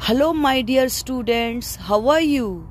Hello my dear students, how are you?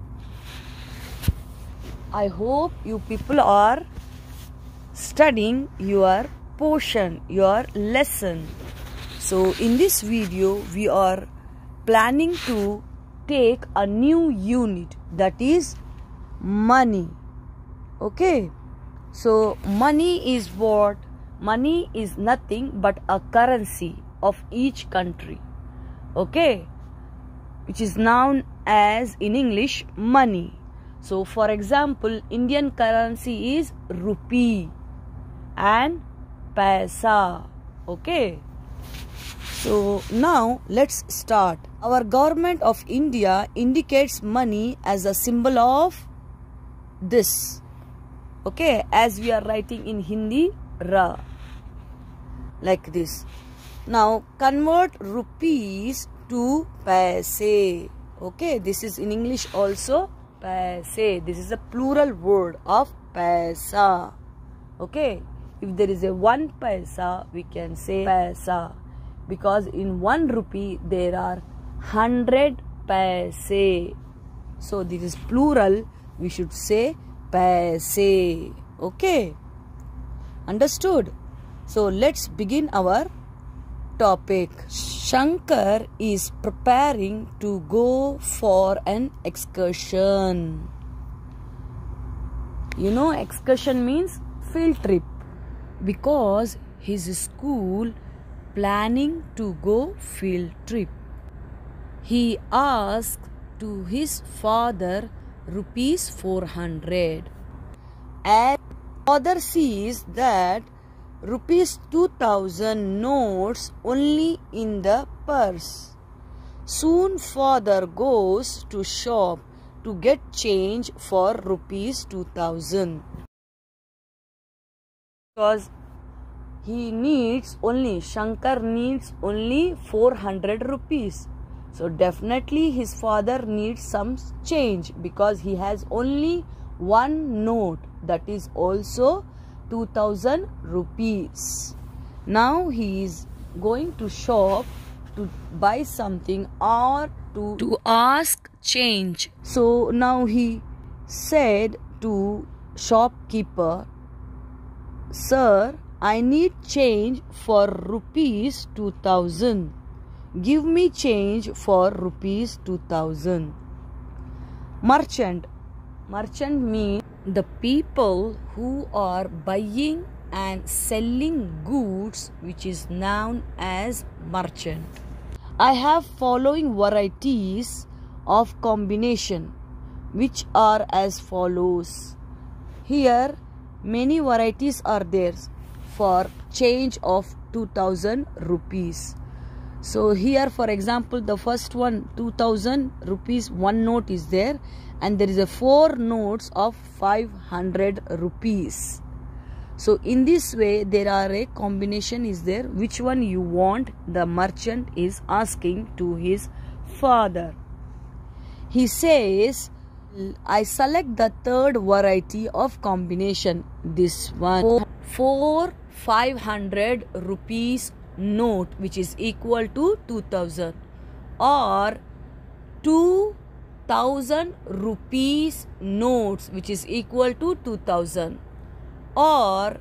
I hope you people are studying your portion, your lesson. So in this video we are planning to take a new unit, that is money. Okay, so money is what? Money is nothing but a currency of each country. Okay, which is known as in English money. So for example, Indian currency is rupee and paisa. Okay, so now let's start. Our government of India indicates money as a symbol of this. Okay, as we are writing in Hindi, ra, like this. Now convert rupees to paise. Okay, this is in English also paise. This is a plural word of paisa. Okay, if there is a 1 paisa, we can say paisa, because in 1 rupee there are 100 paise. So this is plural, we should say paise. Okay, understood? So let's begin our topic. Shankar is preparing to go for an excursion. You know, excursion means field trip, because his school planning to go field trip. He asked to his father rupees 400. As father sees that rupees 2000 notes only in the purse, soon father goes to shop to get change for rupees 2000, because he needs only, Shankar needs only 400 rupees. So definitely his father needs some change, because he has only one note, that is also 2000 rupees. Now he is going to shop to buy something or to ask change. So now he said to shopkeeper, "Sir, I need change for rupees 2000. Give me change for rupees 2000. Merchant. Merchant means the people who are buying and selling goods, which is known as merchant. I have following varieties of combination, which are as follows. Here many varieties are there for change of 2000 rupees. So here, for example, the first one, 2000 rupees, one note is there, and there is a 4 notes of 500 rupees. So in this way there are a combination is there. Which one you want? The merchant is asking to his father. He says, I select the third variety of combination, this one. 4 500 rupees note, which is equal to 2000, or 2000 rupees notes, which is equal to 2000, or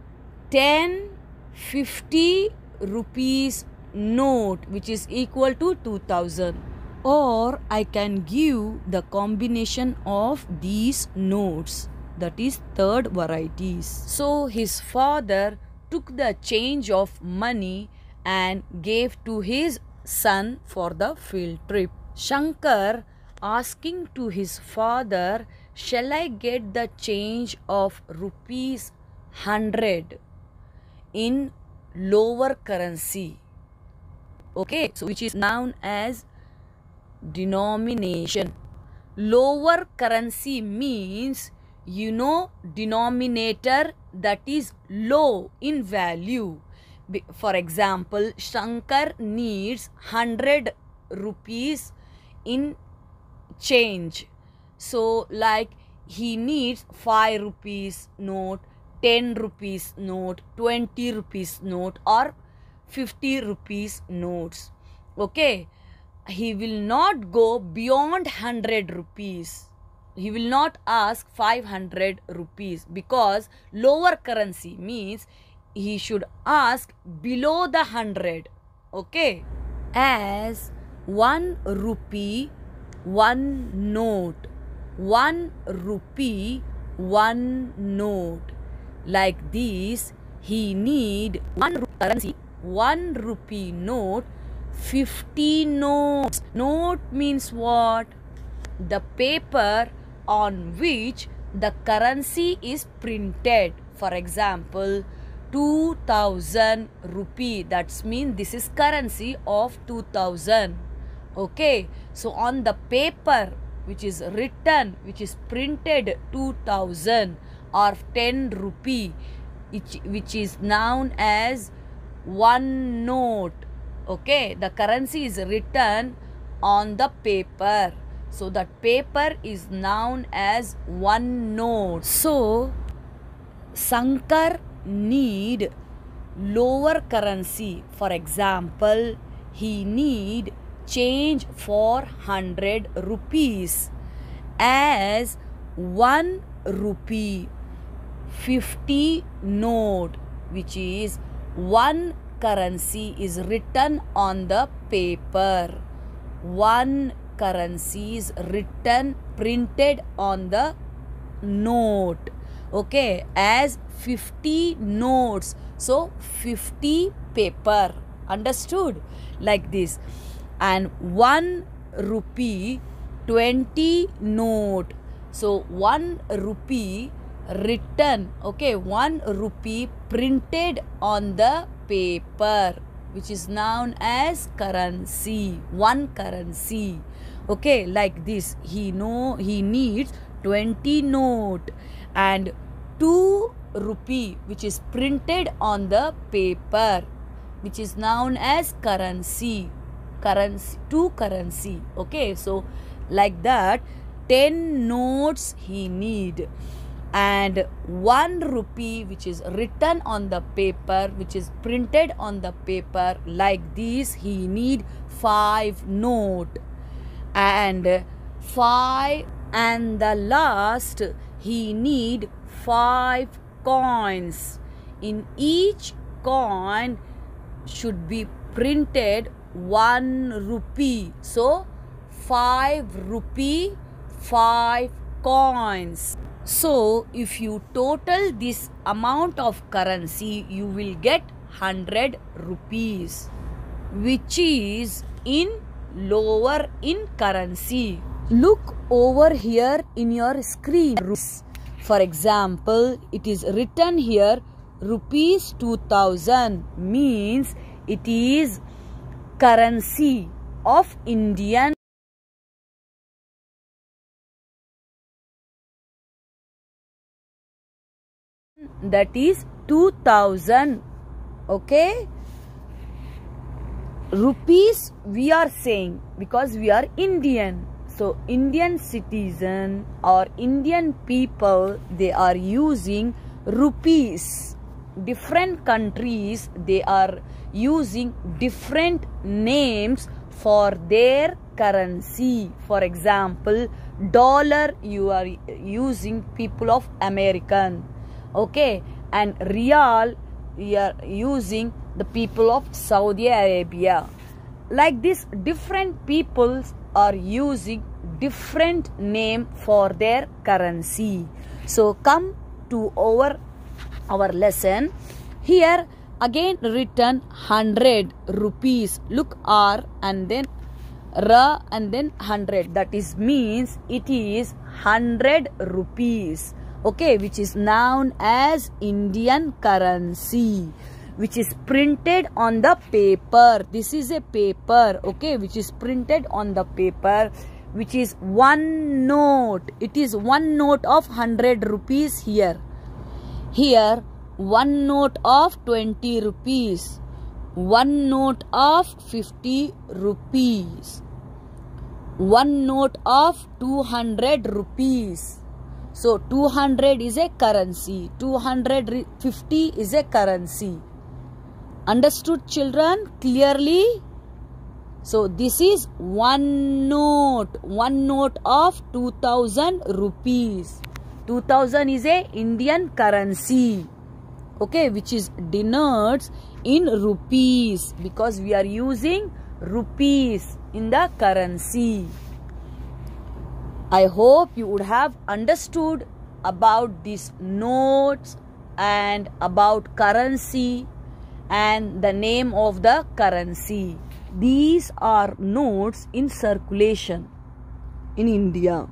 1050 rupees note, which is equal to 2000. Or I can give the combination of these notes, that is third varieties. So his father took the change of money and gave to his son for the field trip. Shankar asking to his father, shall I get the change of rupees 100 in lower currency? Okay, so which is known as denomination. Lower currency means, you know, denominator that is low in value. For example, Shankar needs 100 rupees in change. So like he needs 5 rupees note, 10 rupees note, 20 rupees note, or 50 rupees notes. Okay, he will not go beyond 100 rupees. He will not ask 500 rupees, because lower currency means he should ask below the 100. Okay. As 1 rupee, 1 note. 1 rupee, 1 note. Like this, he need 1 currency, 1 rupee note, 50 notes. Note means what? The paper on which the currency is printed. For example, 2000 rupee. That means this is currency of 2000. Okay. So on the paper which is written, which is printed 2000 or 10 rupee, which is known as 1 note. Okay. The currency is written on the paper. So that paper is known as 1 note. So Shankar need lower currency. For example, he need change for 100 rupees. As 1 rupee, 50 note, which is 1 currency, is written on the paper. 1 currency is written, printed on the note. Okay. As 50 notes, so 50 paper. Understood? Like this. And 1 rupee, 20 note. So 1 rupee written, okay, 1 rupee printed on the paper, which is known as currency. 1 currency. Okay. Like this, he needs 20 note. And 2 rupee, which is printed on the paper, which is known as currency. 2 currency. Okay. So like that, 10 notes he need. And 1 rupee, which is written on the paper, which is printed on the paper. Like this, he need 5 note. And 5, and the last, he need 5 coins. In each coin should be printed 1 rupee. So 5 rupee, 5 coins. So if you total this amount of currency, you will get 100 rupees, which is in lower in currency. Look over here in your screen. For example, it is written here rupees 2000, means it is currency of Indian. That is 2000. Okay. Rupees we are saying because we are Indian. So Indian citizen or Indian people, they are using rupees. Different countries, they are using different names for their currency. For example, dollar you are using people of American. Okay. And Riyal you are using the people of Saudi Arabia. Like this, different peoples are using different name for their currency. So come to our lesson. Here again written 100 rupees. Look, R and then R and then 100. That is means it is 100 rupees. Okay, which is known as Indian currency, which is printed on the paper. This is a paper, okay, which is printed on the paper, which is 1 note. It is 1 note of 100 rupees here. Here 1 note of 20 rupees, 1 note of 50 rupees, 1 note of 200 rupees. So 200 is a currency, 250 is a currency. Understood, children, clearly? So this is one note of 2000 rupees. 2000 is a Indian currency, okay, which is denotes in rupees because we are using rupees in the currency. I hope you would have understood about these notes and about currency and the name of the currency. These are notes in circulation in India.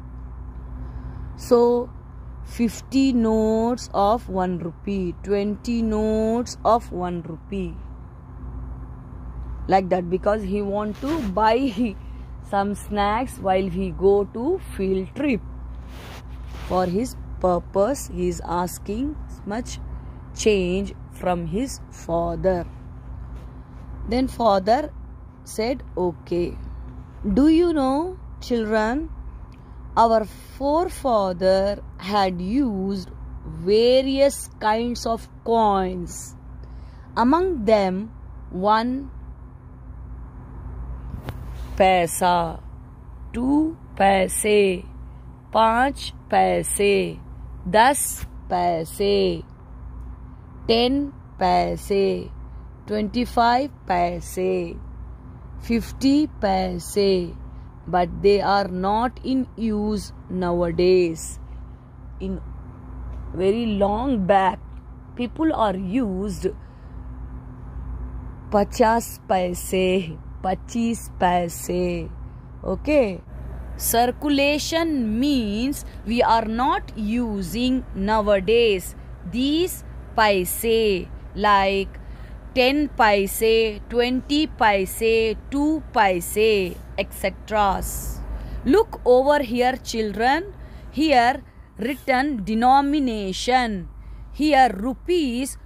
So 50 notes of 1 rupee, 20 notes of 1 rupee, like that, because he want to buy some snacks while he go to field trip. For his purpose, he is asking much change from his father. Then father said, okay. Do you know, children, our forefather had used various kinds of coins. Among them, 1 paisa, 2 paise, 5 paise, 10 paise, 10 paise, 25 paise, 50 paise, but they are not in use nowadays. In very long back, people are used 50 paise, 25 paise, okay. Circulation means we are not using nowadays these paise, like 10 paise, 20 paise, 2 paise, etc. Look over here, children. Here written denomination. Here rupees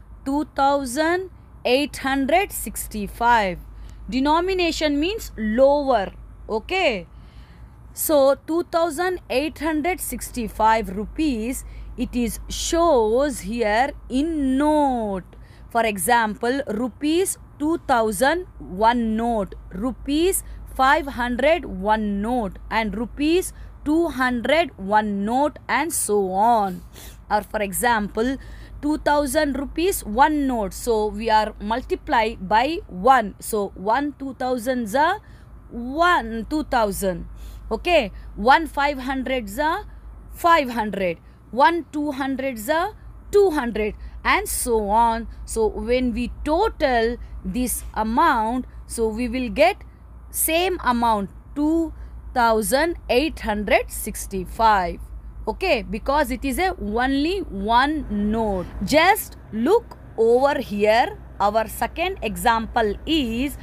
2865. Denomination means lower, okay. So 2865 rupees, it is shows here in note. For example, rupees 2000 one note, rupees 500 one note, and rupees 200 one note, and so on. Or for example, 2000 rupees one note, so we are multiply by 1. So 1 2000 za 1 2000, okay. 1 500 za 500, 1 200 za 200, and so on. So when we total this amount, so we will get same amount, 2865, okay, because it is a only one note. Just look over here. Our second example is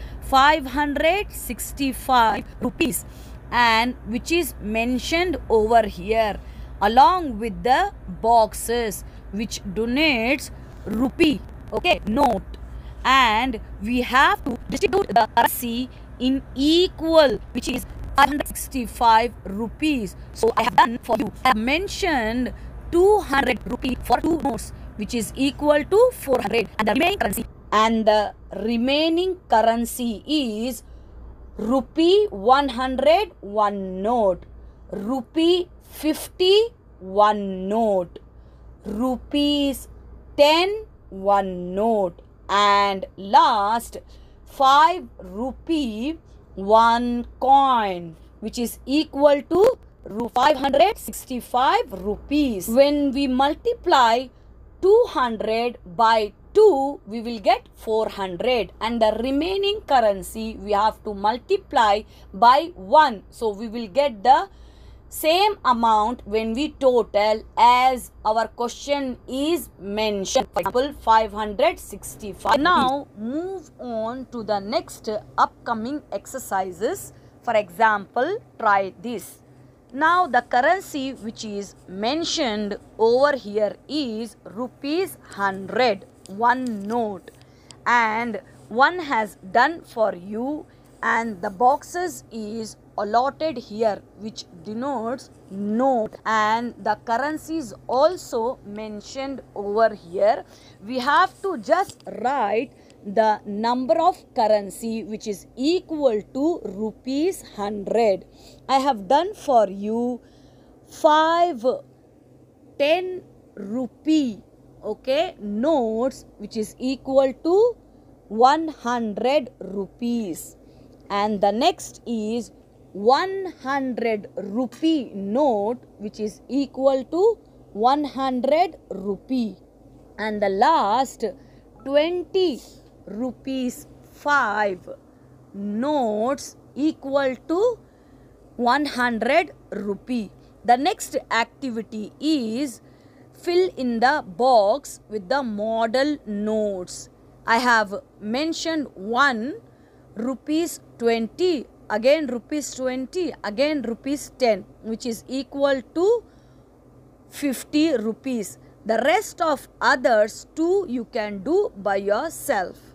565 rupees, and which is mentioned over here along with the boxes which donates rupee, okay, note, and we have to distribute the currency in equal, which is 565 rupees. So I have done for you. I have mentioned 200 rupee for 2 notes, which is equal to 400, and the remaining currency is rupee 100 one note, rupee 50 one note, rupees 10 one note, and last 5 rupee one coin, which is equal to 565 rupees. When we multiply 200 by 2, we will get 400, and the remaining currency we have to multiply by 1, so we will get the same amount when we total as our question is mentioned. For example, 565. Now move on to the next upcoming exercises. For example, try this. Now the currency which is mentioned over here is rupees 100 one note, and one has done for you, and the boxes is allotted here which denotes note, and the currency is also mentioned over here. We have to just write the number of currency which is equal to rupees 100. I have done for you 5 10 rupee, okay, notes which is equal to 100 rupees. And the next is 100 rupee note which is equal to 100 rupee. And the last 20 rupees 5 notes equal to 100 rupee. The next activity is fill in the box with the model notes. I have mentioned 1 rupees 20, again rupees 20, again rupees 10, which is equal to 50 rupees. The rest of others too you can do by yourself.